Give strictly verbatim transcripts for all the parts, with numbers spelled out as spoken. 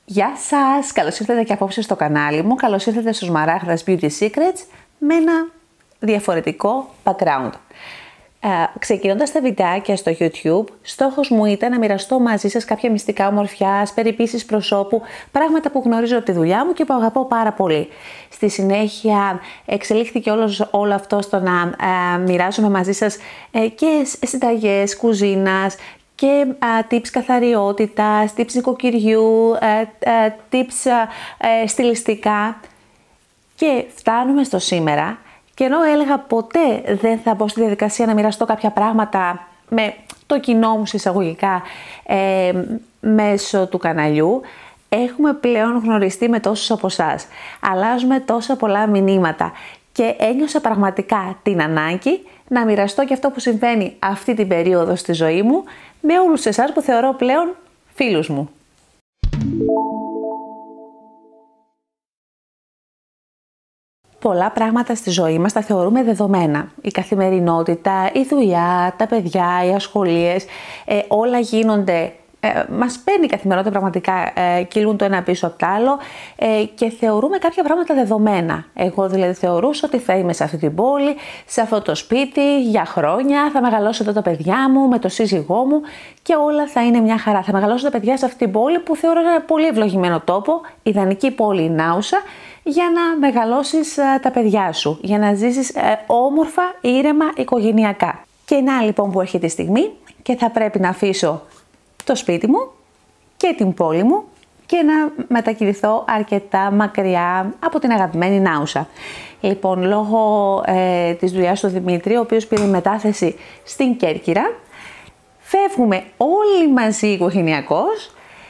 Γεια σας! Καλώς ήρθατε και απόψε στο κανάλι μου. Καλώς ήρθατε στο Σμαράγδας Beauty Secrets με ένα διαφορετικό background. Ε, ξεκινώντας τα βιντεάκια στο YouTube, στόχος μου ήταν να μοιραστώ μαζί σας κάποια μυστικά ομορφιάς, περιποίησεις προσώπου, πράγματα που γνωρίζω από τη δουλειά μου και που αγαπώ πάρα πολύ. Στη συνέχεια εξελίχθηκε όλος, όλο αυτό στο να ε, μοιράζομαι μαζί σας ε, και συνταγές κουζίνας, και uh, tips καθαριότητας, tips νοικοκυριού, uh, uh, tips uh, στιλιστικά. Και φτάνουμε στο σήμερα και ενώ έλεγα ποτέ δεν θα μπω στη διαδικασία να μοιραστώ κάποια πράγματα με το κοινό μου εισαγωγικά ε, μέσω του καναλιού, έχουμε πλέον γνωριστεί με τόσους από εσάς. Αλλάζουμε τόσα πολλά μηνύματα και ένιωσα πραγματικά την ανάγκη να μοιραστώ και αυτό που συμβαίνει αυτή την περίοδο στη ζωή μου με όλους εσάς που θεωρώ πλέον φίλους μου. Πολλά πράγματα στη ζωή μας τα θεωρούμε δεδομένα. Η καθημερινότητα, η δουλειά, τα παιδιά, οι ασχολίες, ε, όλα γίνονται. Ε, μας παίρνει η καθημερινότητα πραγματικά, ε, κυλούν το ένα πίσω από το άλλο ε, και θεωρούμε κάποια πράγματα δεδομένα. Εγώ δηλαδή θεωρούσα ότι θα είμαι σε αυτή την πόλη, σε αυτό το σπίτι για χρόνια, θα μεγαλώσω εδώ τα παιδιά μου, με το σύζυγό μου και όλα θα είναι μια χαρά. Θα μεγαλώσω τα παιδιά σε αυτή την πόλη που θεωρώ ένα πολύ ευλογημένο τόπο, ιδανική πόλη η Νάουσα, για να μεγαλώσεις ε, τα παιδιά σου, για να ζήσεις ε, όμορφα, ήρεμα, οικογενειακά. Και να λοιπόν που έρχεται η στιγμή και θα πρέπει να αφήσω το σπίτι μου και την πόλη μου και να μετακινηθώ αρκετά μακριά από την αγαπημένη Νάουσα. Λοιπόν, λόγω ε, της δουλειάς του Δημήτρη, ο οποίος πήρε μετάθεση στην Κέρκυρα, φεύγουμε όλοι μαζί οικογενειακώς.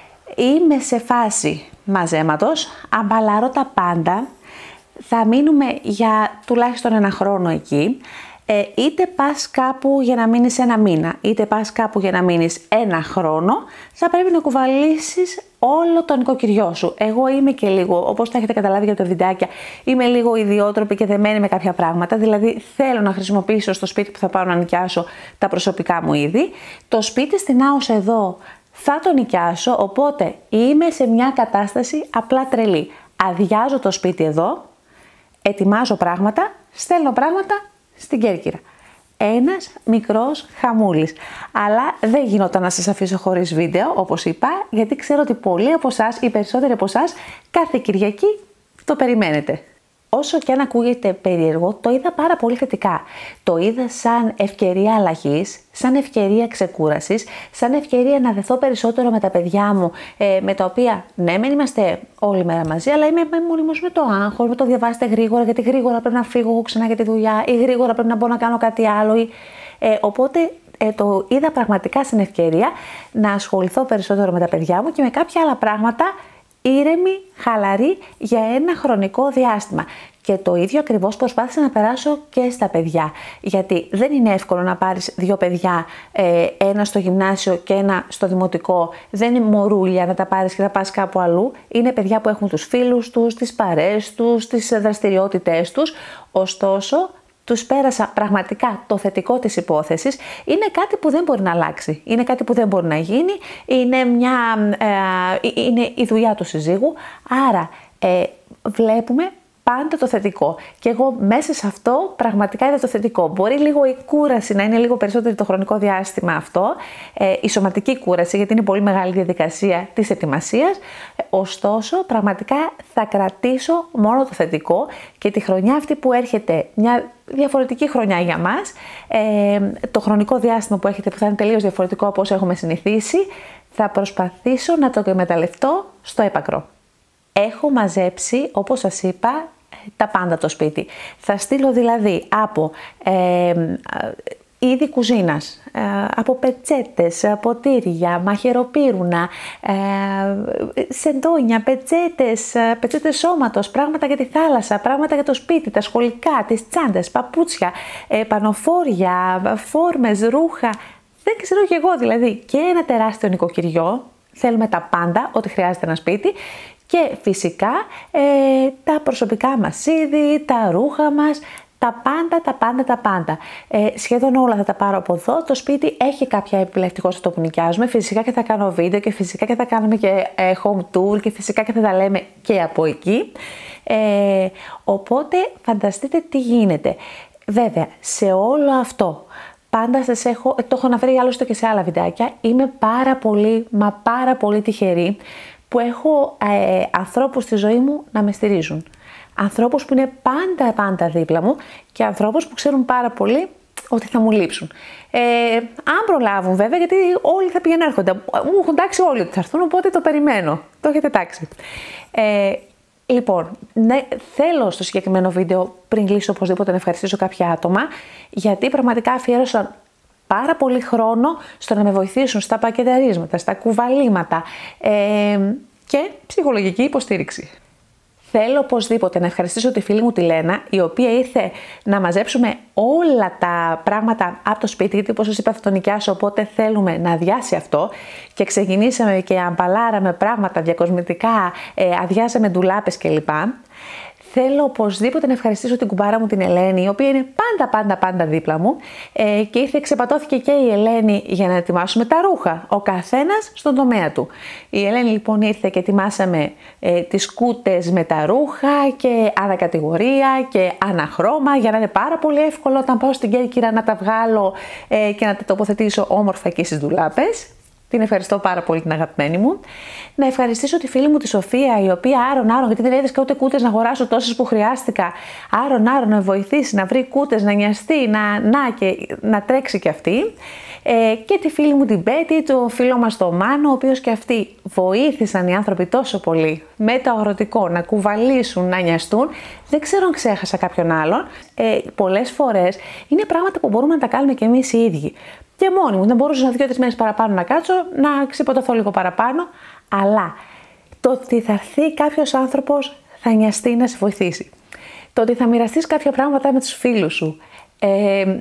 Είμαι σε φάση μαζέματος, αμπαλάρω τα πάντα, θα μείνουμε για τουλάχιστον ένα χρόνο εκεί. Ε, είτε πας κάπου για να μείνεις ένα μήνα, είτε πας κάπου για να μείνεις ένα χρόνο, θα πρέπει να κουβαλήσεις όλο το νοικοκυριό σου. Εγώ είμαι και λίγο, όπως τα έχετε καταλάβει για τα βιντεάκια, είμαι λίγο ιδιότροπη και δεμένη με κάποια πράγματα, δηλαδή θέλω να χρησιμοποιήσω στο σπίτι που θα πάω να νοικιάσω τα προσωπικά μου είδη. Το σπίτι στην Νάουσα εδώ θα το νοικιάσω, οπότε είμαι σε μια κατάσταση απλά τρελή. Αδειάζω το σπίτι εδώ, ετοιμάζω πράγματα, στέλνω πράγματα στην Κέρκυρα. Ένας μικρός χαμούλης. Αλλά δεν γινόταν να σας αφήσω χωρίς βίντεο, όπως είπα, γιατί ξέρω ότι πολλοί από εσάς, οι περισσότεροι από εσάς, κάθε Κυριακή το περιμένετε. Όσο και αν ακούγεται περίεργο, το είδα πάρα πολύ θετικά. Το είδα σαν ευκαιρία αλλαγής, σαν ευκαιρία ξεκούρασης, σαν ευκαιρία να δεθώ περισσότερο με τα παιδιά μου, ε, με τα οποία ναι, μεν είμαστε όλη μέρα μαζί, αλλά είμαι μονίμως με το άγχος, με το διαβάστε γρήγορα, γιατί γρήγορα πρέπει να φύγω ξανά για τη δουλειά, ή γρήγορα πρέπει να μπω να κάνω κάτι άλλο. Ή, ε, οπότε ε, το είδα πραγματικά σαν ευκαιρία να ασχοληθώ περισσότερο με τα παιδιά μου και με κάποια άλλα πράγματα. Ήρεμη, χαλαρή για ένα χρονικό διάστημα. Και το ίδιο ακριβώς προσπάθησα να περάσω και στα παιδιά. Γιατί δεν είναι εύκολο να πάρεις δύο παιδιά, ε, ένα στο γυμνάσιο και ένα στο δημοτικό. Δεν είναι μωρούλια να τα πάρεις και να πας κάπου αλλού. Είναι παιδιά που έχουν τους φίλους τους, τις παρέες τους, τις δραστηριότητές τους. Ωστόσο, τους πέρασα πραγματικά το θετικό της υπόθεσης. Είναι κάτι που δεν μπορεί να αλλάξει. Είναι κάτι που δεν μπορεί να γίνει. Είναι, μια, ε, είναι η δουλειά του συζύγου. Άρα ε, βλέπουμε πάντα το θετικό. Και εγώ μέσα σε αυτό πραγματικά είδα το θετικό. Μπορεί λίγο η κούραση να είναι λίγο περισσότερη το χρονικό διάστημα αυτό. Ε, η σωματική κούραση, γιατί είναι πολύ μεγάλη διαδικασία της ετοιμασίας. Ε, ωστόσο, πραγματικά θα κρατήσω μόνο το θετικό και τη χρονιά αυτή που έρχεται, μια διαφορετική χρονιά για μας, ε, το χρονικό διάστημα που έρχεται που θα είναι τελείως διαφορετικό από όσο έχουμε συνηθίσει, θα προσπαθήσω να το εκμεταλλευτώ στο έπακρο. Έχω μαζέψει, όπως σας είπα, τα πάντα το σπίτι. Θα στείλω δηλαδή από ε, είδη κουζίνας, ε, από πετσέτες, ποτήρια, μαχαιροπύρουνα, ε, σεντόνια, πετσέτες, πετσέτες σώματος, πράγματα για τη θάλασσα, πράγματα για το σπίτι, τα σχολικά, τις τσάντες, παπούτσια, ε, πανοφόρια, φόρμες, ρούχα. Δεν ξέρω κι εγώ δηλαδή. Και ένα τεράστιο νοικοκυριό. Θέλουμε τα πάντα, ό,τι χρειάζεται ένα σπίτι. Και φυσικά ε, τα προσωπικά μας είδη, τα ρούχα μας, Τα πάντα, τα πάντα, τα πάντα. Ε, σχεδόν όλα θα τα πάρω από εδώ. Το σπίτι έχει κάποια επιλεκτικότητα που νοικιάζουμε. Φυσικά και θα κάνω βίντεο και φυσικά και θα κάνουμε και ε, home tour και φυσικά και θα τα λέμε και από εκεί. Ε, οπότε φανταστείτε τι γίνεται. Βέβαια, σε όλο αυτό πάντα σας έχω, το έχω αναφέρει άλλωστε και σε άλλα βιντεάκια, είμαι πάρα πολύ, μα πάρα πολύ τυχερή που έχω ε, ανθρώπους στη ζωή μου να με στηρίζουν. Ανθρώπους που είναι πάντα πάντα δίπλα μου και ανθρώπους που ξέρουν πάρα πολύ ότι θα μου λείψουν. Ε, αν προλάβουν βέβαια, γιατί όλοι θα πηγαίνουν έρχονται. Μου έχουν τάξει όλοι ότι θα έρθουν, οπότε το περιμένω. Το έχετε τάξει. Ε, λοιπόν, ναι, θέλω στο συγκεκριμένο βίντεο, πριν κλείσω οπωσδήποτε, να ευχαριστήσω κάποια άτομα, γιατί πραγματικά αφιέρωσαν πάρα πολύ χρόνο στο να με βοηθήσουν στα πακεταρίσματα, στα κουβαλήματα ε, και ψυχολογική υποστήριξη. Θέλω οπωσδήποτε να ευχαριστήσω τη φίλη μου τη Λένα, η οποία ήρθε να μαζέψουμε όλα τα πράγματα από το σπίτι, γιατί όπως σας είπα θα το νοικιάσω, οπότε θέλουμε να αδειάσει αυτό και ξεκινήσαμε και αμπαλάραμε πράγματα διακοσμητικά, ε, αδειάσαμε ντουλάπες κλπ. Θέλω οπωσδήποτε να ευχαριστήσω την κουμπάρα μου την Ελένη, η οποία είναι πάντα πάντα πάντα δίπλα μου ε, και ήρθε, ξεπατώθηκε και η Ελένη για να ετοιμάσουμε τα ρούχα, ο καθένας στον τομέα του. Η Ελένη λοιπόν ήρθε και ετοιμάσαμε ε, τις κούτες με τα ρούχα και ανακατηγορία και αναχρώμα, για να είναι πάρα πολύ εύκολο όταν πάω στην Κέρκυρα να τα βγάλω ε, και να τα τοποθετήσω όμορφα εκεί στις ντουλάπες. Την ευχαριστώ πάρα πολύ την αγαπημένη μου. Να ευχαριστήσω τη φίλη μου τη Σοφία, η οποία άρον άρον, γιατί δεν έδεσκα ούτε κούτες να αγοράσω τόσες που χρειάστηκα, άρον άρον να βοηθήσει, να βρει κούτες, να νοιαστεί, να, να, και, να τρέξει κι αυτή. Ε, και τη φίλη μου την Πέτη, το φίλο μας το Μάνο, ο οποίος και αυτοί βοήθησαν οι άνθρωποι τόσο πολύ με το αγροτικό, να κουβαλήσουν, να νοιαστούν. Δεν ξέρω αν ξέχασα κάποιον άλλον. Ε, πολλές φορές είναι πράγματα που μπορούμε να τα κάνουμε κι εμείς οι ίδιοι. Και μόνοι μου, δεν μπορούσα δύο-τρεις μέρες παραπάνω να κάτσω, να ξεποτωθώ λίγο παραπάνω, αλλά το ότι θα έρθει κάποιος άνθρωπος θα νοιαστεί να σε βοηθήσει. Το ότι θα μοιραστείς κάποια πράγματα με τους φίλους σου. Ε,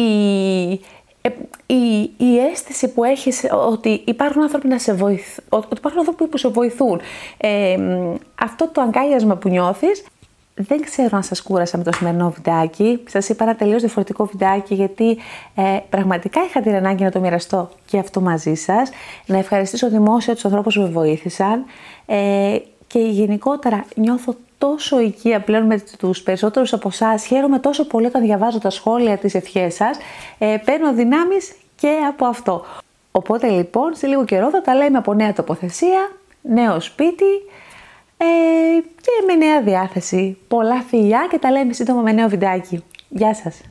η, ε, η, η αίσθηση που έχεις ότι υπάρχουν άνθρωποι, να σε βοηθ, ότι υπάρχουν άνθρωποι που σε βοηθούν. Ε, αυτό το αγκάλιασμα που νιώθεις. Δεν ξέρω αν σας κούρασα με το σημερινό βιντεάκι. Σας είπα ένα τελείως διαφορετικό βιντεάκι, γιατί ε, πραγματικά είχα την ανάγκη να το μοιραστώ και αυτό μαζί σας. Να ευχαριστήσω δημόσια τους ανθρώπους που με βοήθησαν ε, και γενικότερα νιώθω τόσο οικία πλέον με τους περισσότερους από εσάς. Χαίρομαι τόσο πολύ όταν διαβάζω τα σχόλια, τις ευχές σας. Ε, παίρνω δυνάμεις και από αυτό. Οπότε λοιπόν, σε λίγο καιρό θα τα λέμε από νέα τοποθεσία, νέο σπίτι. Ε, και με νέα διάθεση. Πολλά φιλιά και τα λέμε σύντομα με νέο βιντεάκι. Γεια σας!